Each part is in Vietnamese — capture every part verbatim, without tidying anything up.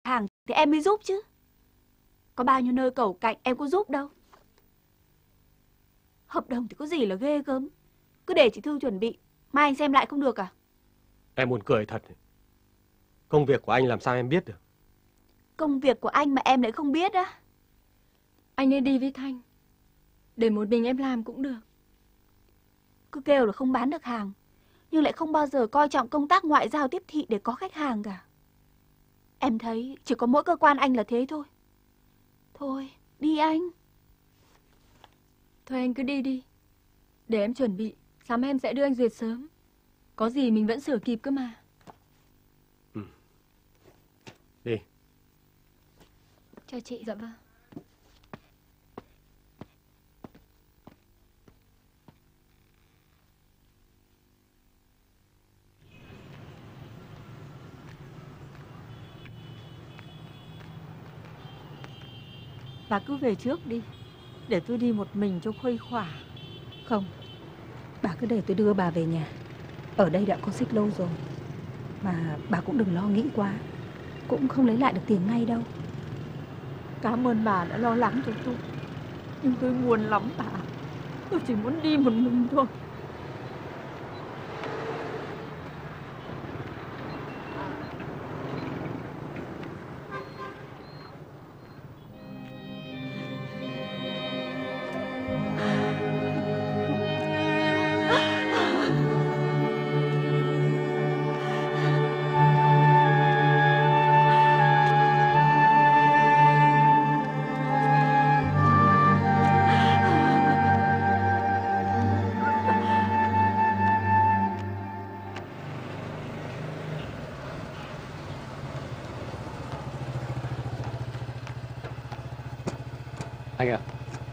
hàng thì em mới giúp chứ. Có bao nhiêu nơi cẩu cạnh em có giúp đâu. Hợp đồng thì có gì là ghê gớm. Cứ để chị Thư chuẩn bị, mai anh xem lại không được à? Em buồn cười thật. Công việc của anh làm sao em biết được? Công việc của anh mà em lại không biết á? Anh nên đi với Thanh. Để một mình em làm cũng được. Cứ kêu là không bán được hàng, nhưng lại không bao giờ coi trọng công tác ngoại giao tiếp thị để có khách hàng cả. Em thấy chỉ có mỗi cơ quan anh là thế thôi. Thôi, đi anh. Thôi anh cứ đi đi. Để em chuẩn bị, sáng em sẽ đưa anh duyệt sớm. Có gì mình vẫn sửa kịp cơ mà. Ừ. Đi. Chào chị. Dạ vâng. Bà cứ về trước đi, để tôi đi một mình cho khuây khỏa. Không, bà cứ để tôi đưa bà về nhà. Ở đây đã có xích lâu rồi. Mà bà cũng đừng lo nghĩ quá. Cũng không lấy lại được tiền ngay đâu. Cảm ơn bà đã lo lắng cho tôi. Nhưng tôi buồn lắm bà. Tôi chỉ muốn đi một mình thôi. Anh ạ.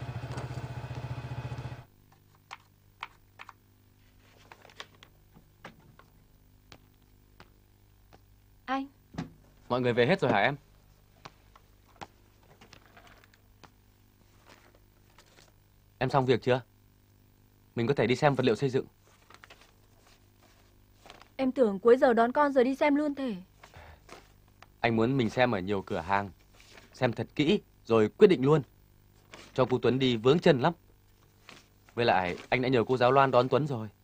Anh. Mọi người về hết rồi hả em? Em xong việc chưa? Mình có thể đi xem vật liệu xây dựng. Em tưởng cuối giờ đón con rồi đi xem luôn thể. Anh muốn mình xem ở nhiều cửa hàng, xem thật kỹ rồi quyết định luôn. Cho cô Tuấn đi vướng chân lắm. Với lại anh đã nhờ cô giáo Loan đón Tuấn rồi.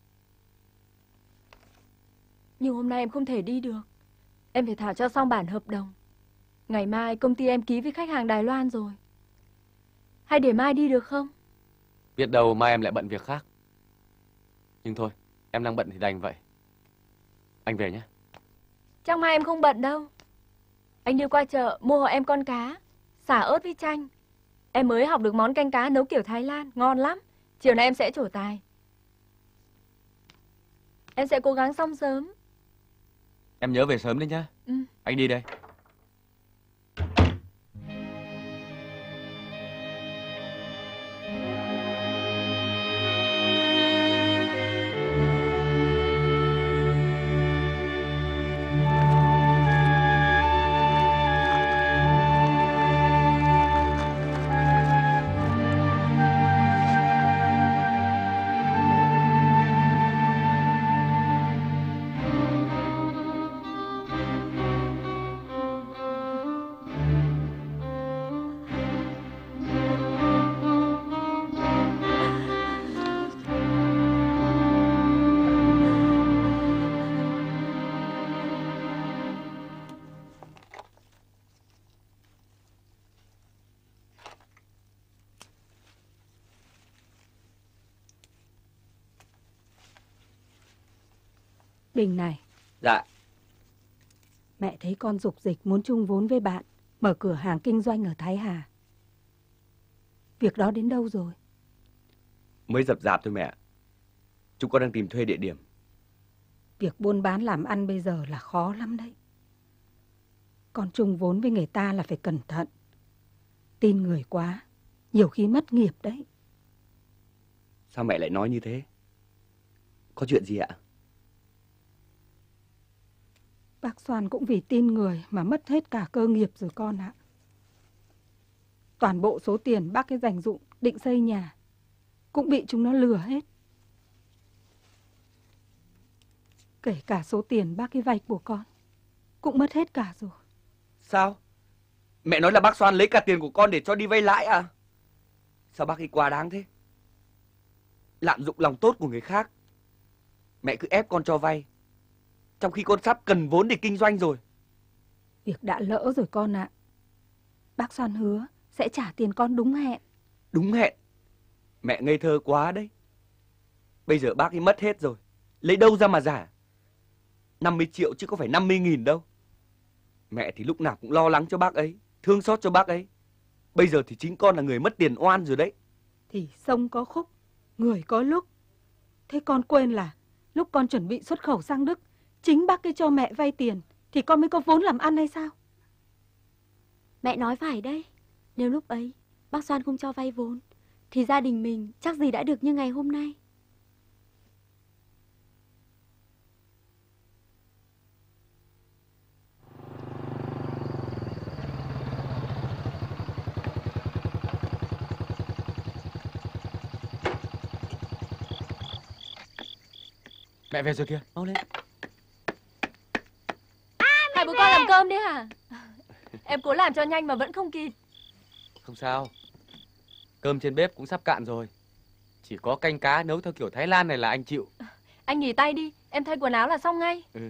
Nhưng hôm nay em không thể đi được. Em phải thảo cho xong bản hợp đồng. Ngày mai công ty em ký với khách hàng Đài Loan rồi. Hay để mai đi được không? Biết đâu mai em lại bận việc khác. Nhưng thôi, em đang bận thì đành vậy. Anh về nhé. Chắc mai em không bận đâu. Anh đi qua chợ mua hộ em con cá, xả ớt với chanh. Em mới học được món canh cá nấu kiểu Thái Lan, ngon lắm. Chiều nay em sẽ trổ tài. Em sẽ cố gắng xong sớm. Em nhớ về sớm đấy nhá. Ừ. Anh đi đây. Bình này. Dạ. Mẹ thấy con dục dịch muốn chung vốn với bạn, mở cửa hàng kinh doanh ở Thái Hà. Việc đó đến đâu rồi? Mới dập dạp thôi mẹ. Chúng con đang tìm thuê địa điểm. Việc buôn bán làm ăn bây giờ là khó lắm đấy. Con chung vốn với người ta là phải cẩn thận. Tin người quá, nhiều khi mất nghiệp đấy. Sao mẹ lại nói như thế? Có chuyện gì ạ? Bác Soan cũng vì tin người mà mất hết cả cơ nghiệp rồi con ạ. Toàn bộ số tiền bác ấy dành dụm định xây nhà cũng bị chúng nó lừa hết. Kể cả số tiền bác ấy vay của con cũng mất hết cả rồi. Sao? Mẹ nói là bác Soan lấy cả tiền của con để cho đi vay lãi à? Sao bác ấy quá đáng thế? Lạm dụng lòng tốt của người khác. Mẹ cứ ép con cho vay, trong khi con sắp cần vốn để kinh doanh rồi. Việc đã lỡ rồi con ạ. Bác Soan hứa sẽ trả tiền con đúng hẹn. Đúng hẹn? Mẹ ngây thơ quá đấy. Bây giờ bác ấy mất hết rồi, lấy đâu ra mà giả? năm mươi triệu chứ có phải năm mươi nghìn đâu. Mẹ thì lúc nào cũng lo lắng cho bác ấy, thương xót cho bác ấy. Bây giờ thì chính con là người mất tiền oan rồi đấy. Thì sông có khúc, người có lúc. Thế con quên là lúc con chuẩn bị xuất khẩu sang Đức, chính bác ấy cho mẹ vay tiền thì con mới có vốn làm ăn hay sao? Mẹ nói phải đấy. Nếu lúc ấy bác Soan không cho vay vốn thì gia đình mình chắc gì đã được như ngày hôm nay. Mẹ về rồi kìa, mau lên. Hai bố con làm cơm đấy hả? Em cố làm cho nhanh mà vẫn không kịp. Không sao, cơm trên bếp cũng sắp cạn rồi. Chỉ có canh cá nấu theo kiểu Thái Lan này là anh chịu. Anh nghỉ tay đi, em thay quần áo là xong ngay. Ừ.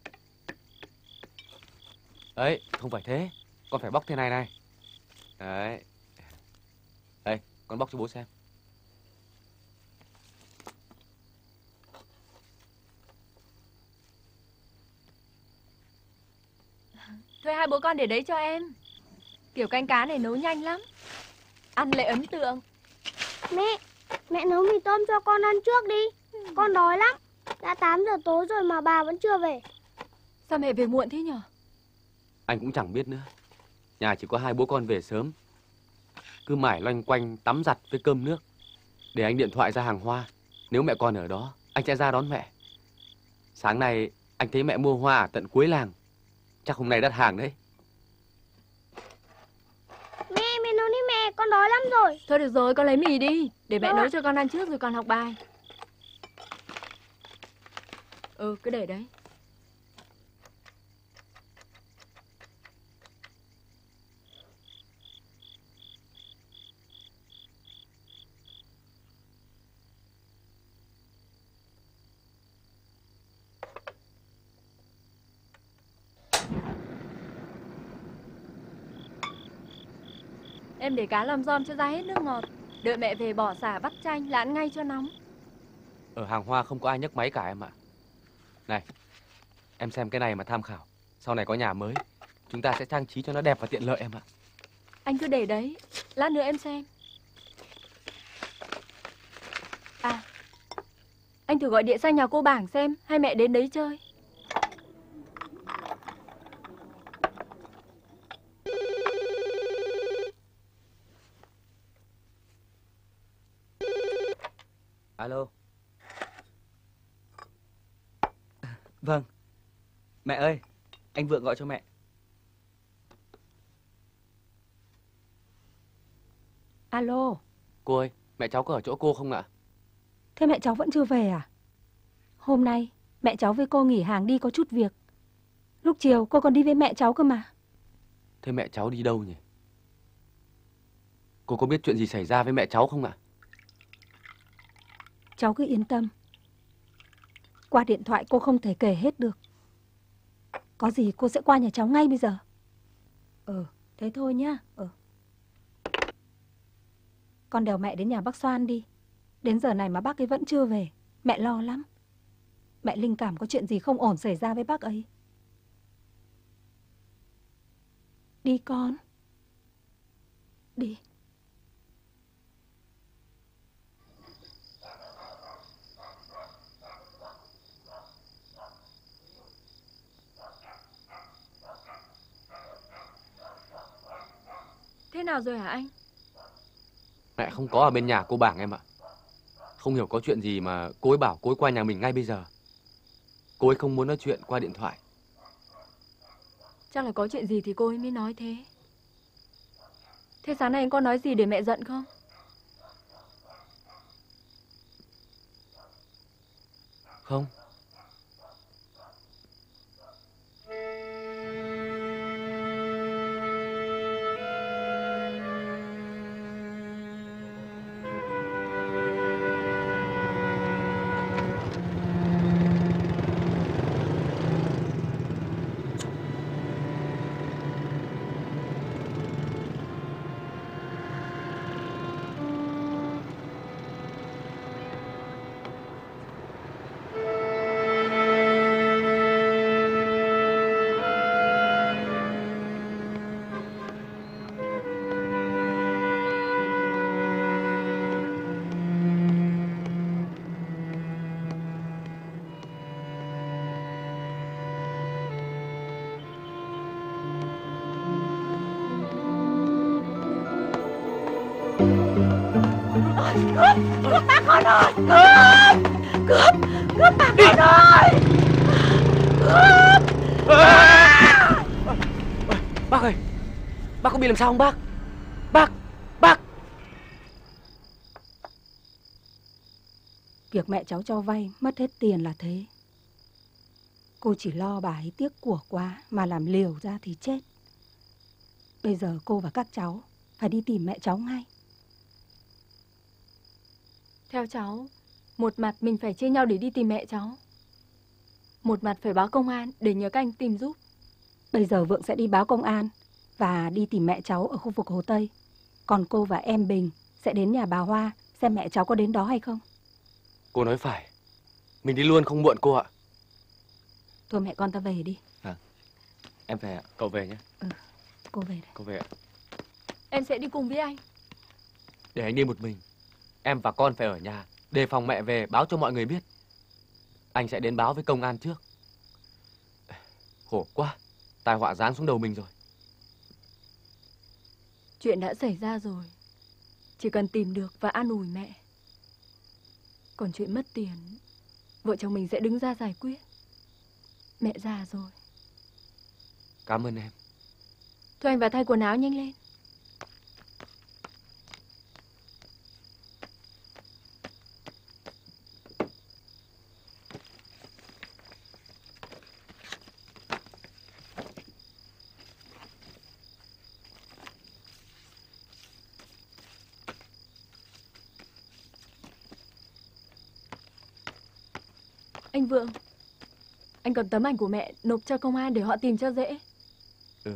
Đấy, không phải thế. Con phải bóc thế này này. Đấy. Đây, con bóc cho bố xem. Thôi hai bố con để đấy cho em. Kiểu canh cá này nấu nhanh lắm, ăn lại ấn tượng. Mẹ, mẹ nấu mì tôm cho con ăn trước đi. Con đói lắm. Đã tám giờ tối rồi mà bà vẫn chưa về. Sao mẹ về muộn thế nhở? Anh cũng chẳng biết nữa. Nhà chỉ có hai bố con về sớm, cứ mải loanh quanh tắm giặt với cơm nước. Để anh điện thoại ra hàng hoa, nếu mẹ con ở đó anh sẽ ra đón mẹ. Sáng nay anh thấy mẹ mua hoa ở tận cuối làng. Chắc hôm nay đắt hàng đấy. Mẹ, mẹ nấu đi mẹ, con đói lắm rồi. Thôi được rồi, con lấy mì đi. Để mẹ Đâu nấu ạ? cho con ăn trước rồi con học bài. Ừ, cứ để đấy. Em để cá làm giom cho ra hết nước ngọt. Đợi mẹ về bỏ sả vắt chanh là ăn ngay cho nóng. Ở hàng hoa không có ai nhấc máy cả em ạ. Này, em xem cái này mà tham khảo. Sau này có nhà mới, chúng ta sẽ trang trí cho nó đẹp và tiện lợi em ạ. Anh cứ để đấy, lát nữa em xem. À, anh thử gọi điện sang nhà cô Bảng xem, hay mẹ đến đấy chơi. Alo. Vâng. Mẹ ơi, anh Vượng gọi cho mẹ. Alo. Cô ơi, mẹ cháu có ở chỗ cô không ạ? Thế mẹ cháu vẫn chưa về à? Hôm nay mẹ cháu với cô nghỉ hàng đi có chút việc. Lúc chiều cô còn đi với mẹ cháu cơ mà. Thế mẹ cháu đi đâu nhỉ? Cô có biết chuyện gì xảy ra với mẹ cháu không ạ? Cháu cứ yên tâm. Qua điện thoại cô không thể kể hết được. Có gì cô sẽ qua nhà cháu ngay bây giờ. Ừ, thế thôi nhá. Ừ. Con đèo mẹ đến nhà bác Soan đi. Đến giờ này mà bác ấy vẫn chưa về. Mẹ lo lắm. Mẹ linh cảm có chuyện gì không ổn xảy ra với bác ấy. Đi con. Đi. Thế nào rồi hả anh? Mẹ không có ở bên nhà cô Bảng em ạ. Không hiểu có chuyện gì mà cô ấy bảo cô ấy qua nhà mình ngay bây giờ. Cô ấy không muốn nói chuyện qua điện thoại. Chắc là có chuyện gì thì cô ấy mới nói thế. Thế sáng nay anh có nói gì để mẹ giận không? Không. Cướp! Cướp bà con ơi! Cướp! Cướp! Cướp bà con ơi! Cướp! À! Bác ơi! Bác có bị làm sao không bác? Bác! Bác! Việc mẹ cháu cho vay mất hết tiền là thế. Cô chỉ lo bà ấy tiếc của quá mà làm liều ra thì chết. Bây giờ cô và các cháu phải đi tìm mẹ cháu ngay. Theo cháu, một mặt mình phải chia nhau để đi tìm mẹ cháu, một mặt phải báo công an để nhờ các anh tìm giúp. Bây giờ Vượng sẽ đi báo công an và đi tìm mẹ cháu ở khu vực Hồ Tây. Còn cô và em Bình sẽ đến nhà bà Hoa xem mẹ cháu có đến đó hay không. Cô nói phải. Mình đi luôn không muộn cô ạ. Thôi mẹ con ta về đi. À, em về ạ. Cậu về nhé. Ừ, cô về đây. Cô về ạ. Em sẽ đi cùng với anh. Để anh đi một mình. Em và con phải ở nhà, đề phòng mẹ về báo cho mọi người biết. Anh sẽ đến báo với công an trước. Khổ quá, tai họa giáng xuống đầu mình rồi. Chuyện đã xảy ra rồi, chỉ cần tìm được và an ủi mẹ. Còn chuyện mất tiền, vợ chồng mình sẽ đứng ra giải quyết. Mẹ già rồi. Cảm ơn em. Thôi anh vào thay quần áo nhanh lên. Anh Vượng, anh còn tấm ảnh của mẹ nộp cho công an để họ tìm cho dễ. Ừ.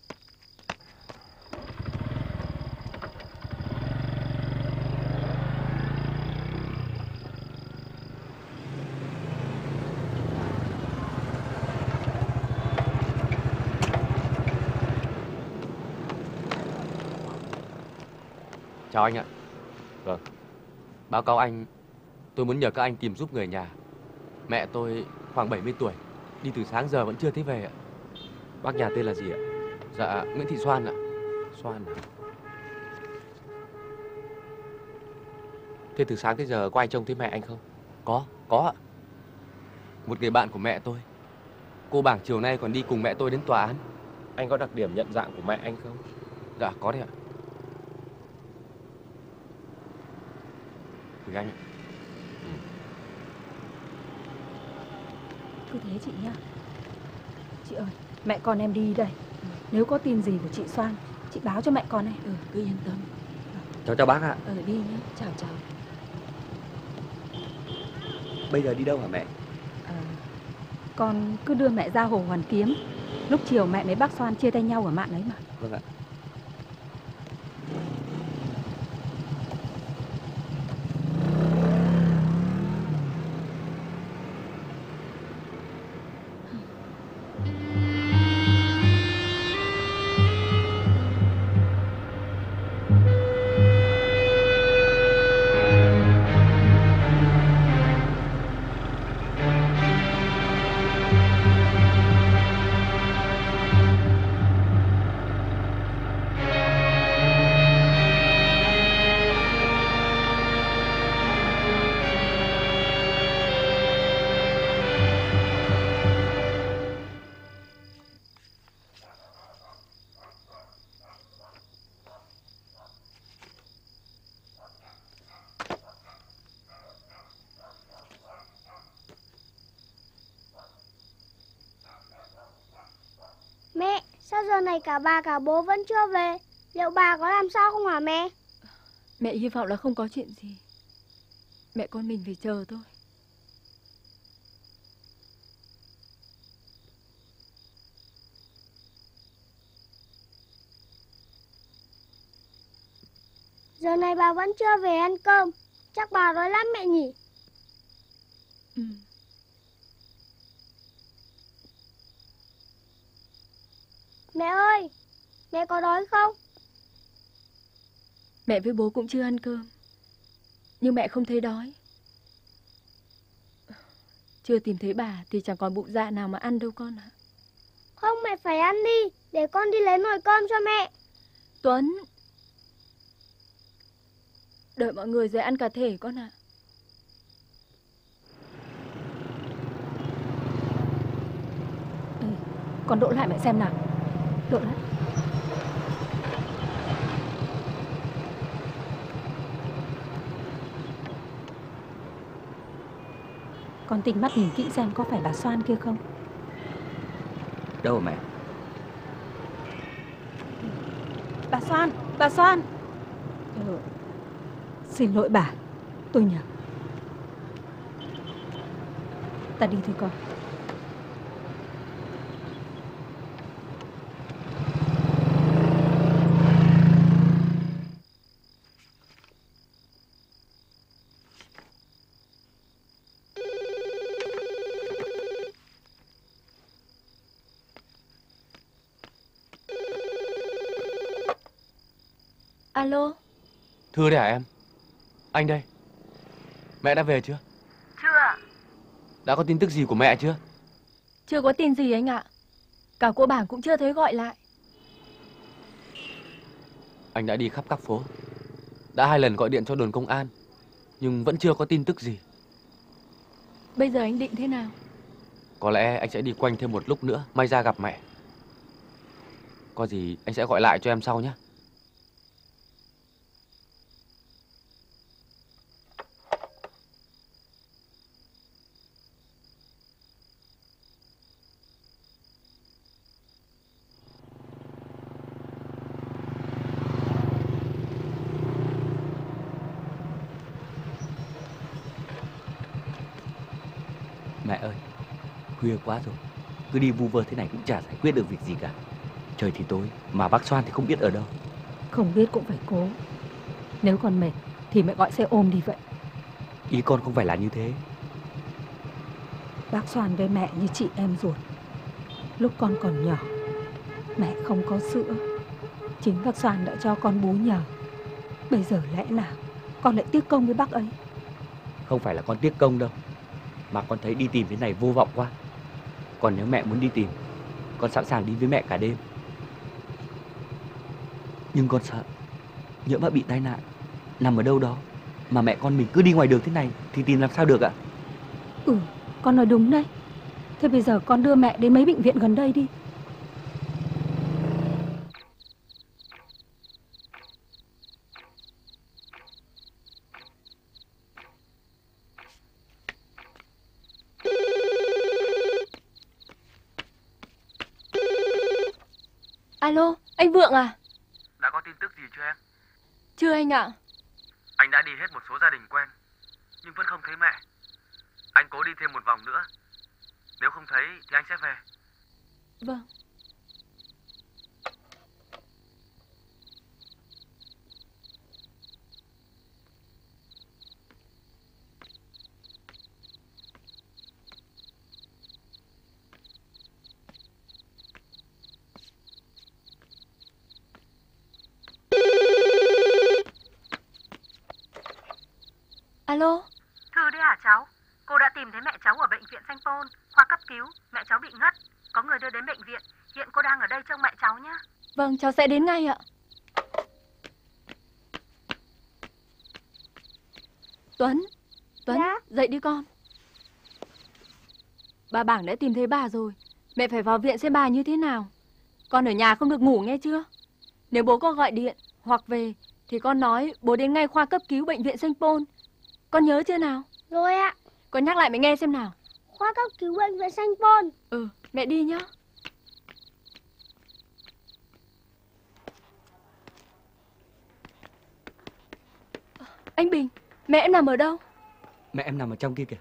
Chào anh ạ. Vâng. Báo cáo anh, tôi muốn nhờ các anh tìm giúp người nhà. Mẹ tôi khoảng bảy mươi tuổi, đi từ sáng giờ vẫn chưa thấy về ạ. Bác nhà tên là gì ạ? Dạ, Nguyễn Thị Xoan ạ. Xoan à? Thế từ sáng tới giờ có ai trông thấy mẹ anh không? Có, có ạ. Một người bạn của mẹ tôi. Cô Bảng chiều nay còn đi cùng mẹ tôi đến tòa án. Anh có đặc điểm nhận dạng của mẹ anh không? Dạ, có đấy ạ. Gửi anh ạ. Cứ thế chị nhá. Chị ơi, mẹ con em đi đây. Nếu có tin gì của chị Xoan, chị báo cho mẹ con này. Ừ, cứ yên tâm. Cháu chào bác ạ. Ừ, đi nhé. Chào chào. Bây giờ đi đâu hả mẹ? À, con cứ đưa mẹ ra Hồ Hoàn Kiếm. Lúc chiều mẹ với bác Xoan chia tay nhau ở mạn ấy mà. Vâng ạ. Mẹ, sao giờ này cả bà cả bố vẫn chưa về? Liệu bà có làm sao không hả mẹ? Mẹ hy vọng là không có chuyện gì. Mẹ con mình phải chờ thôi. Giờ này bà vẫn chưa về ăn cơm. Chắc bà đói lắm mẹ nhỉ? Ừ. Mẹ ơi, mẹ có đói không? Mẹ với bố cũng chưa ăn cơm, nhưng mẹ không thấy đói. Chưa tìm thấy bà thì chẳng còn bụng dạ nào mà ăn đâu con ạ. Không, mẹ phải ăn đi, để con đi lấy nồi cơm cho mẹ. Tuấn, Đợi mọi người rồi ăn cà thể con ạ. Ê, con đỗ lại mẹ xem nào. Đỗ lại. Con tinh mắt nhìn kỹ xem có phải bà Soan kia không? Đâu mẹ? Bà Soan, bà Soan. Ừ. Xin lỗi bà, tôi nhầm. Ta đi thôi con. Alo. Thưa đấy hả em? Anh đây. Mẹ đã về chưa? Chưa ạ. Đã có tin tức gì của mẹ chưa? Chưa có tin gì anh ạ. Cả cô bảng cũng chưa thấy gọi lại. Anh đã đi khắp các phố, đã hai lần gọi điện cho đồn công an, nhưng vẫn chưa có tin tức gì. Bây giờ anh định thế nào? Có lẽ anh sẽ đi quanh thêm một lúc nữa, may ra gặp mẹ. Có gì anh sẽ gọi lại cho em sau nhé. Mẹ ơi, khuya quá rồi. Cứ đi vu vơ thế này cũng chả giải quyết được việc gì cả. Trời thì tối, mà bác Soan thì không biết ở đâu. Không biết cũng phải cố. Nếu con mệt thì mẹ gọi xe ôm đi vậy. Ý con không phải là như thế. Bác Soan với mẹ như chị em ruột. Lúc con còn nhỏ, mẹ không có sữa, chính bác Soan đã cho con bú nhờ. Bây giờ lẽ nào con lại tiếc công với bác ấy? Không phải là con tiếc công đâu, mà con thấy đi tìm thế này vô vọng quá. Còn nếu mẹ muốn đi tìm, con sẵn sàng đi với mẹ cả đêm. Nhưng con sợ nhỡ mà bị tai nạn, nằm ở đâu đó, mà mẹ con mình cứ đi ngoài đường thế này thì tìm làm sao được ạ? Ừ, con nói đúng đấy. Thế bây giờ con đưa mẹ đến mấy bệnh viện gần đây đi. Alo, anh Vượng à? Đã có tin tức gì chưa em? Chưa anh ạ. Anh đã đi hết một số gia đình quen, nhưng vẫn không thấy mẹ. Anh cố đi thêm một vòng nữa. Nếu không thấy thì anh sẽ về. Vâng. Alo. Thư đấy hả cháu? Cô đã tìm thấy mẹ cháu ở bệnh viện Sanh Pôn, khoa cấp cứu. Mẹ cháu bị ngất, có người đưa đến bệnh viện. Hiện cô đang ở đây trông mẹ cháu nhé. Vâng, cháu sẽ đến ngay ạ. Tuấn, Tuấn, Dạ? dậy đi con. Bà Bảng đã tìm thấy bà rồi. Mẹ phải vào viện xem bà như thế nào. Con ở nhà không được ngủ nghe chưa? Nếu bố có gọi điện hoặc về thì con nói bố đến ngay khoa cấp cứu bệnh viện Sanh Pôn. Con nhớ chưa nào? Rồi ạ. Con nhắc lại mẹ nghe xem nào. Khoa cấp cứu bệnh viện Sanh Pôn. Ừ, mẹ đi nhá. Anh Bình, mẹ em nằm ở đâu? Mẹ em nằm ở trong kia kìa.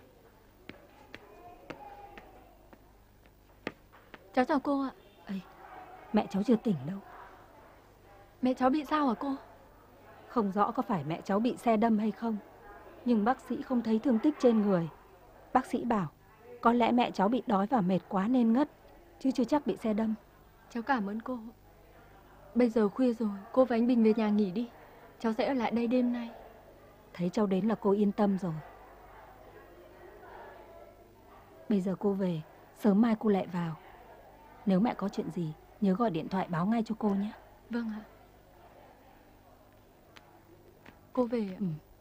Cháu chào cô ạ. Ê, mẹ cháu chưa tỉnh đâu. Mẹ cháu bị sao hả cô? Không rõ có phải mẹ cháu bị xe đâm hay không, nhưng bác sĩ không thấy thương tích trên người. Bác sĩ bảo có lẽ mẹ cháu bị đói và mệt quá nên ngất, chứ chưa chắc bị xe đâm. Cháu cảm ơn cô. Bây giờ khuya rồi, cô và anh Bình về nhà nghỉ đi. Cháu sẽ ở lại đây đêm nay. Thấy cháu đến là cô yên tâm rồi. Bây giờ cô về, sớm mai cô lại vào. Nếu mẹ có chuyện gì, nhớ gọi điện thoại báo ngay cho cô nhé. Vâng ạ. Cô về ạ. Ừ.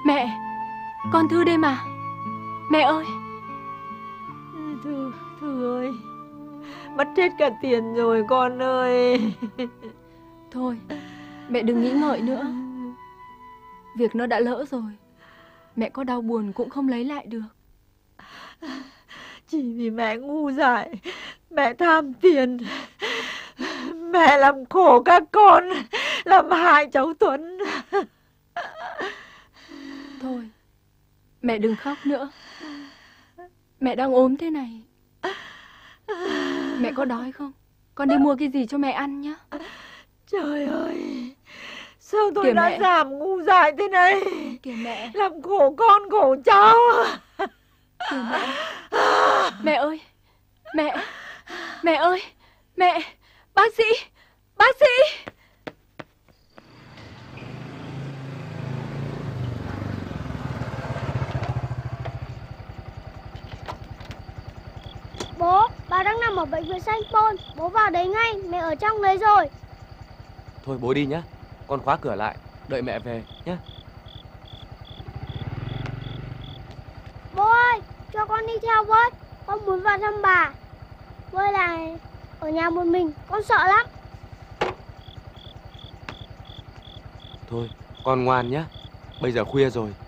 Mẹ, con Thư đây mà. Mẹ ơi. Thư, Thư ơi, mất hết cả tiền rồi con ơi. Thôi, mẹ đừng nghĩ ngợi nữa. Việc nó đã lỡ rồi. Mẹ có đau buồn cũng không lấy lại được. Chỉ vì mẹ ngu dại, mẹ tham tiền, mẹ làm khổ các con, làm hại cháu Tuấn. Thôi, mẹ đừng khóc nữa. Mẹ đang ốm thế này. Mẹ có đói không? Con đi mua cái gì cho mẹ ăn nhé. Trời ơi, sao tôi Kìa đã mẹ. giảm ngu dại thế này? Kìa mẹ. Làm khổ con khổ cháu. Kìa mẹ. Mẹ ơi. Mẹ. Mẹ ơi. Mẹ. Bác sĩ. Bác sĩ. Bố, bà đang nằm ở bệnh viện Sanh Pôn. Bố vào đấy ngay, mẹ ở trong đấy rồi. Thôi bố đi nhá. Con khóa cửa lại, đợi mẹ về nhá. Bố ơi, cho con đi theo với. Con muốn vào thăm bà. Với lại ở nhà một mình, con sợ lắm. Thôi, con ngoan nhá. Bây giờ khuya rồi,